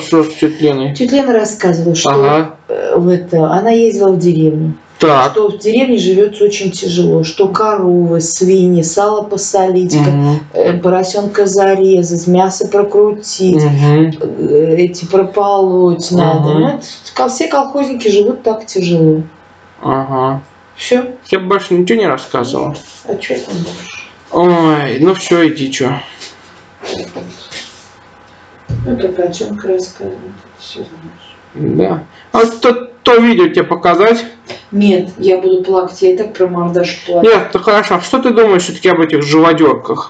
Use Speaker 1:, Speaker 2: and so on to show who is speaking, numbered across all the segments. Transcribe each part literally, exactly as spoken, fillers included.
Speaker 1: что с тетей Леной?
Speaker 2: Тетя Лена рассказывала, что
Speaker 1: Ага.
Speaker 2: в это, она ездила в деревню.
Speaker 1: Так.
Speaker 2: Что в деревне живется очень тяжело, что коровы, свиньи, сало посолить, угу. поросенка зарезать, мясо прокрутить, угу. эти прополоть угу. надо. Ну, все колхозники живут так тяжело.
Speaker 1: Ага.
Speaker 2: Все?
Speaker 1: Я больше ничего не рассказывал.
Speaker 2: А что там больше?
Speaker 1: Ой, ну все, иди, что.
Speaker 2: Ну, только о чем рассказывать, все знаешь.
Speaker 1: Да. А то, то видео тебе показать?
Speaker 2: Нет, я буду плакать, я и так про мордаш плачу.
Speaker 1: Нет, ну хорошо. Что ты думаешь все-таки об этих живодерках?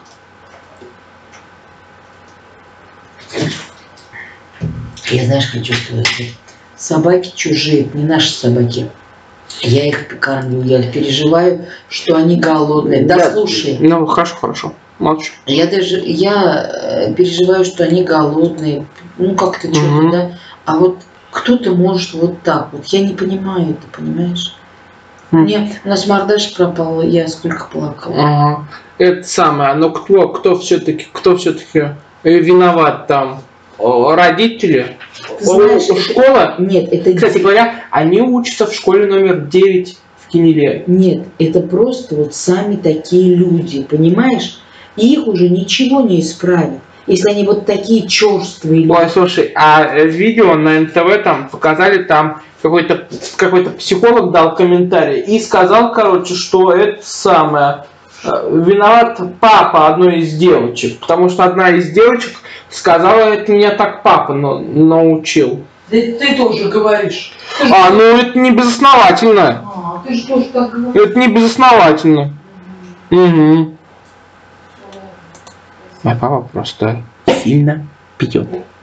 Speaker 2: Я, знаешь, хочу сказать, собаки чужие, это не наши собаки. Я их кормлю, я переживаю, что они голодные. Да, да слушай.
Speaker 1: Ну, хорошо, хорошо. Молчу.
Speaker 2: Я даже, я переживаю, что они голодные. Ну, как-то что-то, угу. да. А вот кто-то может вот так вот. Я не понимаю это, понимаешь? Mm. Мне, у нас мордаш пропал, я сколько плакала.
Speaker 1: Ага. Это самое, но кто, кто все-таки, кто все-таки виноват там? Родители?
Speaker 2: Знаешь,
Speaker 1: школа?
Speaker 2: Это, нет, это...
Speaker 1: Кстати говоря, они учатся в школе номер девять в Кинеле.
Speaker 2: Нет, это просто вот сами такие люди, понимаешь? И их уже ничего не исправит, если они вот такие черствые люди.
Speaker 1: Ой, слушай, а видео на эн тэ вэ там показали, там какой-то какой-то психолог дал комментарий и сказал, короче, что это самое... Виноват папа одной из девочек, потому что одна из девочек сказала, это меня так папа научил.
Speaker 2: Да ты тоже говоришь. Ты
Speaker 1: а, ну это не безосновательно.
Speaker 2: А, ты же тоже так говоришь.
Speaker 1: Это не безосновательно. Угу. Угу. Мой папа просто сильно пьет.